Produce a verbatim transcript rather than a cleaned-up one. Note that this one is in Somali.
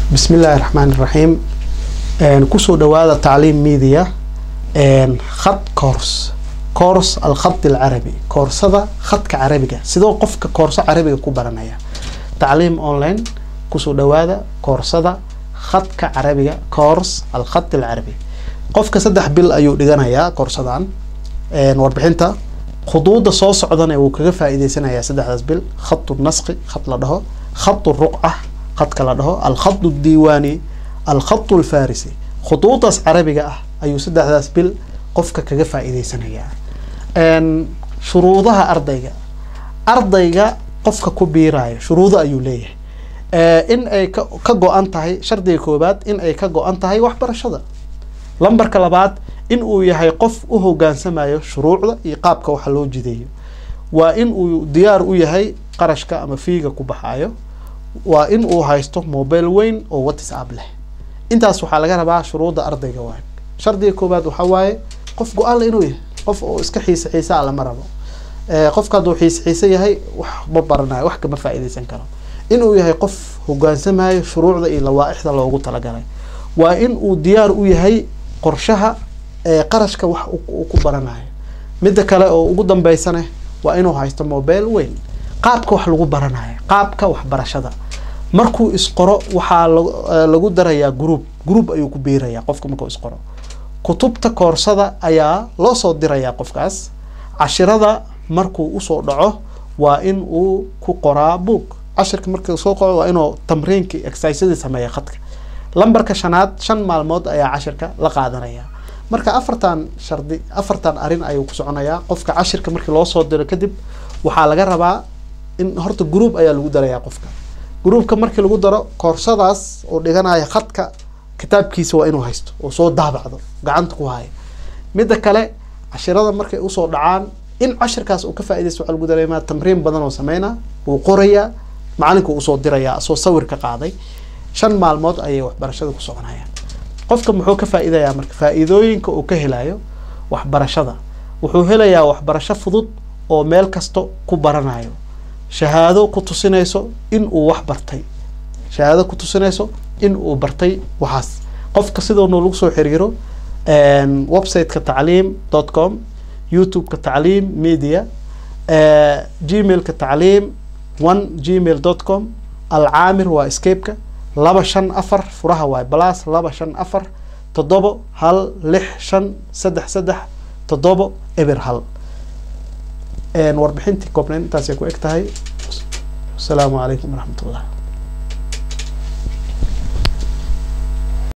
بسم الله الرحمن الرحيم. كسو دوادا تعليم ميديا خط كورس كورس الخط العربي كورس هذا خط كعربي سيدو قفك كورس عربي كوبرانيا تعليم اونلاين كسو دوادا كورس هذا خط كعربي كورس الخط العربي قفك سدح بيل ايو دغانيا كورسدان ان وربحنتا خطوط soo socdan ee uu kaga faa'iideysanaya saddexdaas bil خط النسق خط la dhaho خط الرقعة خط kala dhaho الخط الديواني الخط الفارسي خطوط عربية أيو saddexdaas bil qofka kaga faa'iideysanaya ان شروطها أرضية أرضية qofka ku biiraayo shuruudo ayuu leeyahay ee in ay ka go'an tahay shardiga koobaad in ay ka go'an tahay waxbarashada lambarka labaad in uu yahay qof u hogaansamayo shuruucda iyo qaabka waxa loo jideeyo waa in uu diyaar u yahay qarashka ama fiiga ku baxayo waa in uu haysto mobile weyn oo WhatsApp leh intaas waxa laga rabaa shuruuda ardayga waa shardiga koobaad waxa waaye qof go'aan leh inuu yahay qof oo iska xiisa xiisa la marabo ee qofka duu xiisa xiisa yahay wax ma baranayo wax kama faa'iideysan karo inuu yahay qof hogaansamayo shuruucda iyo lawaaixda loogu talagalay waa in uu diyaar u yahay qorshaha ee qarashka wax uu ku baranayo mid kale oo ugu dambeysana waa inuu haysto mobile weyn qaabka wax lagu baranayo qaabka wax barashada markuu isqoro waxa lagu darayaa group group ayuu ku biiraya qofka markuu isqoro kutubta koorsada ayaa loo soo dirayaa qofkaas cashirada markuu u soo dhaco waa in uu ku qoraa book cashirka markuu soo qoro waa inuu tamriinki exercise sameeyo khadka lambarka shanaad shan maalmood ayaa cashirka la qaadanaya marka afartan shardi afartan arin ayuu ku soconayaa qofka cashirka markii loo soo diro kadib waxa laga rabaa in horta group ayaa lagu darayaa qofka groupka markii lagu daro koorsadaas oo dhiganaya khadka kitaabkiisa waa inuu haysto oo soo daabacdo gacanta ku hayo mid kale cashirada markay u soo dhacaan in cashirkaas uu ka faa'iideysto waxa lagu dareemaa tamriin badan oo sameeyna uu qoraya macalinku uu soo diraya soo sawir ka qaaday shan maalmood ayay waxbarashada ku soconayaan qofka muxuu ka faa'iidayaa marka faa'iidooyinka uu ka helayo waxbarashada wuxuu helayaa waxbarasho fudud oo meel kasto ku baranayo shahaado ku tusinayso in uu wax bartay shahaado ku tusinayso in uu bartay waxaas qofka sidoo noo lagu soo xiriiro een website ka tacliim dot com youtube ka tacliim media ee gmail ka tacliim one gmail dot com العامر واسكيب ka laba shan afar furaha way plus laba shan afar toddoba hal lix shan saddex saddex toddoba eber hal een warbixintii koobnayn intaas ay ku eg tahay. Assalaamu alaykum wa rahmatullah.